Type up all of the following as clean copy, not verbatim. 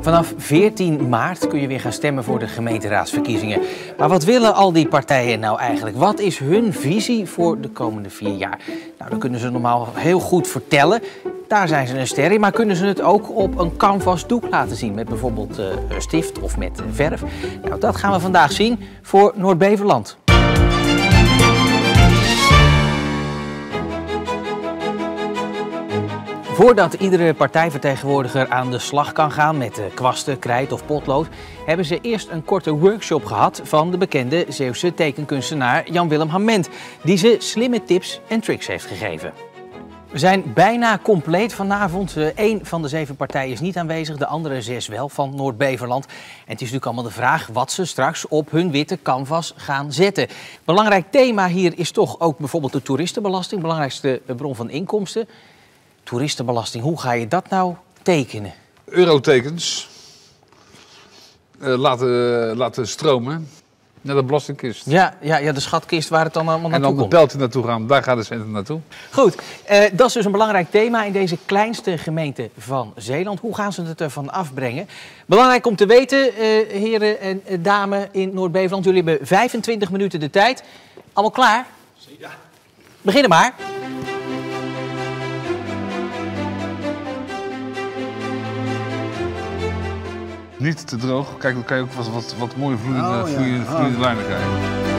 Vanaf 14 maart kun je weer gaan stemmen voor de gemeenteraadsverkiezingen. Maar wat willen al die partijen nou eigenlijk? Wat is hun visie voor de komende 4 jaar? Nou, dat kunnen ze normaal heel goed vertellen. Daar zijn ze een ster in, maar kunnen ze het ook op een canvas doek laten zien? Met bijvoorbeeld stift of met verf? Nou, dat gaan we vandaag zien voor Noord-Beverland. Voordat iedere partijvertegenwoordiger aan de slag kan gaan met kwasten, krijt of potlood, hebben ze eerst een korte workshop gehad van de bekende Zeeuwse tekenkunstenaar Jan-Willem Hament, die ze slimme tips en tricks heeft gegeven. We zijn bijna compleet vanavond. Eén van de 7 partijen is niet aanwezig, de andere 6 wel, van Noord-Beverland. En het is natuurlijk allemaal de vraag wat ze straks op hun witte canvas gaan zetten. Belangrijk thema hier is toch ook bijvoorbeeld de toeristenbelasting, belangrijkste bron van inkomsten. Toeristenbelasting, hoe ga je dat nou tekenen? Eurotekens laten stromen naar de belastingkist. Ja, de schatkist waar het dan allemaal naartoe komt. En dan de pijltje naartoe gaan, daar gaat de centen naartoe. Goed, dat is dus een belangrijk thema in deze kleinste gemeente van Zeeland. Hoe gaan ze het ervan afbrengen? Belangrijk om te weten, heren en dames in Noord-Beverland, jullie hebben 25 minuten de tijd. Allemaal klaar? Ja. Beginnen maar. Niet te droog. Kijk, dan kan je ook wat mooie vloeiende lijnen krijgen.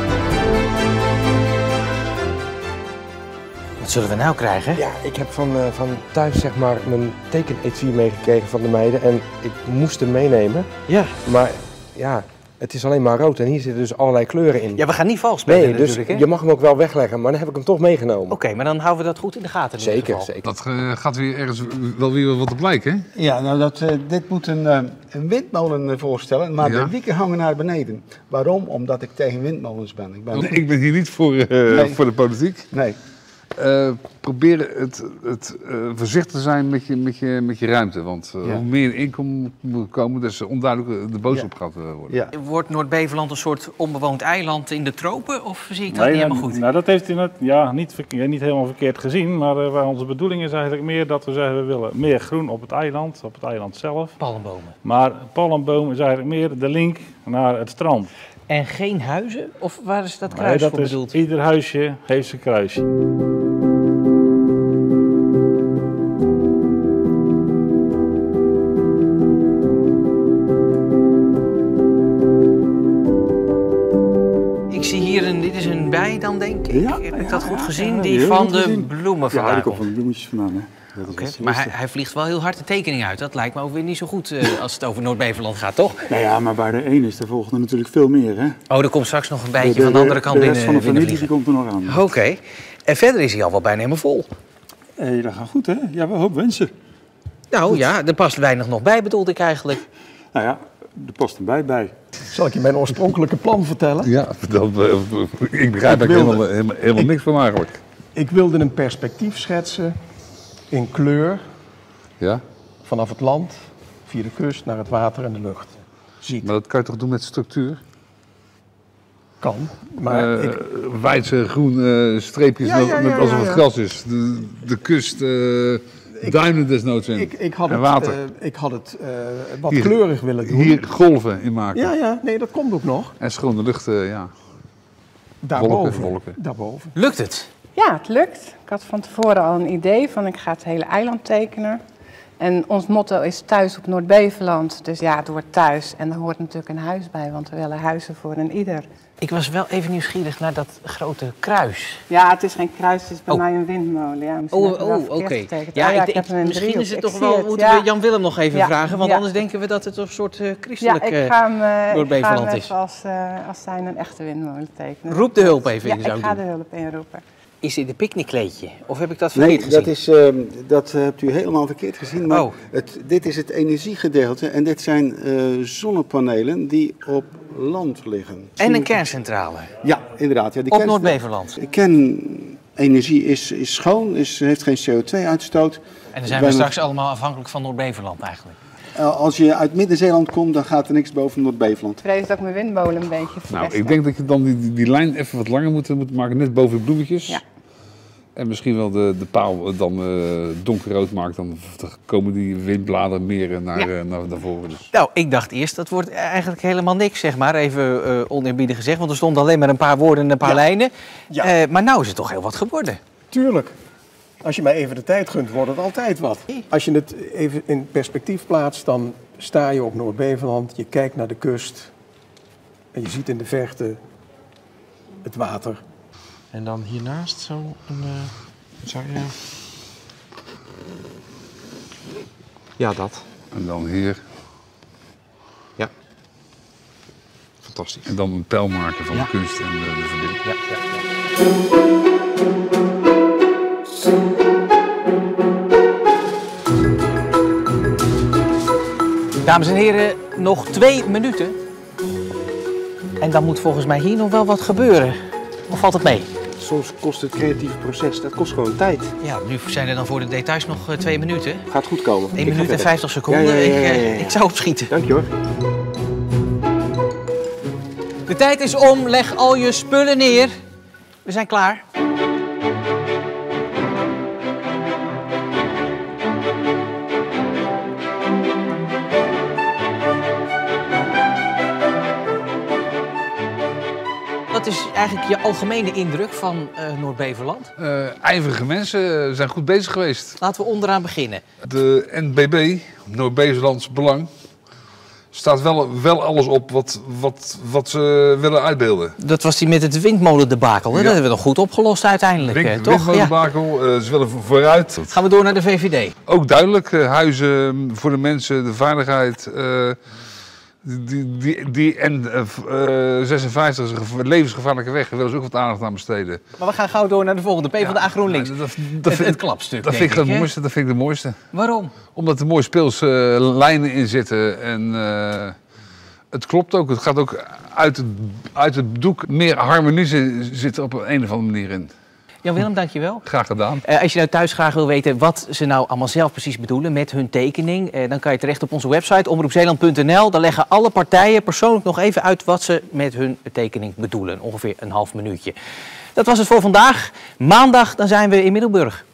Wat zullen we nou krijgen? Ja, ik heb van thuis zeg maar mijn tekenetui meegekregen van de meiden en ik moest hem meenemen. Ja. Maar ja, het is alleen maar rood en hier zitten dus allerlei kleuren in. Ja, we gaan niet vals spelen nee, dus natuurlijk, hè? Je mag hem ook wel wegleggen, maar dan heb ik hem toch meegenomen. Oké, maar dan houden we dat goed in de gaten. Zeker. Dat gaat weer ergens wel weer wat op lijken, hè? Ja, nou dit moet een windmolen voorstellen, maar de wieken hangen naar beneden. Waarom? Omdat ik tegen windmolens ben. Ik ben hier niet voor de politiek. Nee. Probeer het voorzichtig te zijn met je ruimte. Want hoe meer inkomen moet komen, dus onduidelijk de boodschap gaat worden. Ja. Wordt Noord-Beverland een soort onbewoond eiland in de tropen? Of zie ik dat niet helemaal goed? Nou, dat heeft u niet helemaal verkeerd gezien. Maar onze bedoeling is eigenlijk meer dat we zeggen, we willen meer groen op het eiland zelf. Palmbomen. Maar palmboom is eigenlijk meer de link naar het strand. En geen huizen? Of waar is dat kruis voor bedoeld? Ieder huisje heeft zijn kruisje. Ik zie hier dit is een bij dan denk ik. Ja, heb ik dat goed gezien? Die van de bloemen vandaan. Ja, die komt van de bloemetjes vandaan. Hè. Okay. Maar hij vliegt wel heel hard de tekening uit. Dat lijkt me ook weer niet zo goed als het over Noord-Beverland gaat, toch? Nou ja, maar waar de een is, de volgende natuurlijk veel meer. Hè? Oh, er komt straks nog een bijtje van de andere kant binnen. De rest van de familie die komt er nog aan. Oké. En verder is hij al wel bijna helemaal vol. Dat gaat goed, hè? Ja, we hoop wensen. Nou goed. Ja, er past weinig nog bij, bedoelde ik eigenlijk. Nou ja, er past een bij. Zal ik je mijn oorspronkelijke plan vertellen? Ja, ik begrijp er helemaal niks van eigenlijk. Ik wilde een perspectief schetsen in kleur, ja? Vanaf het land, via de kust, naar het water en de lucht. Ziet. Maar dat kan je toch doen met structuur? Kan, maar wijdse groen streepjes, alsof het gras is. De kust, duinen desnoods in. En water. Ik had het wat kleurig willen doen. Hier golven in maken. Ja, nee, dat komt ook nog. En schone lucht, Daarboven. Wolken. Daarboven. Lukt het? Ja, het lukt. Ik had van tevoren al een idee van ik ga het hele eiland tekenen. En ons motto is thuis op Noord-Beverland. Dus ja, het wordt thuis. En daar hoort natuurlijk een huis bij, want we willen huizen voor een ieder. Ik was wel even nieuwsgierig naar dat grote kruis. Ja, het is geen kruis, het is bij mij een windmolen. Ja, oké. Ja, misschien is het toch wel, moeten we Jan-Willem nog even vragen, want anders denken we dat het een soort christelijk Noord-Beverland is. Als zijn een echte windmolen tekenen. Roep de hulp even in, Ja, ik ga de hulp inroepen. Is dit een picknickkleedje? Of heb ik dat verkeerd gezien? Nee, dat hebt u helemaal verkeerd gezien. Maar dit is het energiegedeelte en dit zijn zonnepanelen die op land liggen. En een kerncentrale? Ja, inderdaad. Ja, op Noord-Beverland? De kernenergie is schoon, heeft geen CO2-uitstoot. En dan zijn we straks allemaal afhankelijk van Noord-Beverland eigenlijk? Als je uit Midden-Zeeland komt, dan gaat er niks boven Noord-Beverland. Ik vrees dat ik mijn windmolen een beetje verpest. Nou, ik denk dat je dan die lijn even wat langer moet maken, net boven de bloemetjes. Ja. En misschien wel de paal dan donkerrood maakt, dan komen die windbladeren meer naar voren. Dus. Nou, ik dacht eerst, dat wordt eigenlijk helemaal niks, zeg maar. Even oneerbiedig gezegd, want er stonden alleen maar een paar woorden en een paar lijnen. Ja. Maar nou is het toch heel wat geworden. Tuurlijk. Als je mij even de tijd gunt, wordt het altijd wat. Als je het even in perspectief plaatst, dan sta je op Noord-Beveland, je kijkt naar de kust en je ziet in de verte het water. En dan hiernaast zo een... Ja, dat. En dan hier. Ja. Fantastisch. En dan een pijl maken van de kunst en de verbinding. Dames en heren, nog 2 minuten. En dan moet volgens mij hier nog wel wat gebeuren. Of valt het mee? Soms kost het creatieve proces, dat kost gewoon tijd. Ja, nu zijn er dan voor de details nog 2 minuten. Gaat goed komen. 1 minuut en 50 seconden. Ik zou opschieten. Dank je hoor. De tijd is om, leg al je spullen neer. We zijn klaar. Wat is eigenlijk je algemene indruk van Noord-Beveland? IJverige mensen zijn goed bezig geweest. Laten we onderaan beginnen. De NBB, Noord-Bevelands Belang, staat wel alles op wat ze willen uitbeelden. Dat was die met het windmolendebakel. Dat hebben we nog goed opgelost uiteindelijk, toch? Windmolendebakel, ze willen vooruit. Gaan we door naar de VVD. Ook duidelijk, huizen voor de mensen, de veiligheid. Die N56 is een levensgevaarlijke weg. Daar willen ze ook wat aandacht aan besteden. Maar we gaan gauw door naar de volgende. PvdA GroenLinks. Het klapstuk, dat vind ik het mooiste. Waarom? Omdat er mooie speelse lijnen in zitten. En het klopt ook. Het gaat ook uit het doek. Meer harmonie zit er op een of andere manier in. Jan-Willem, dankjewel. Graag gedaan. Als je nou thuis graag wil weten wat ze nou allemaal zelf precies bedoelen met hun tekening, dan kan je terecht op onze website omroepzeeland.nl. Daar leggen alle partijen persoonlijk nog even uit wat ze met hun tekening bedoelen. Ongeveer een half minuutje. Dat was het voor vandaag. Maandag dan zijn we in Middelburg.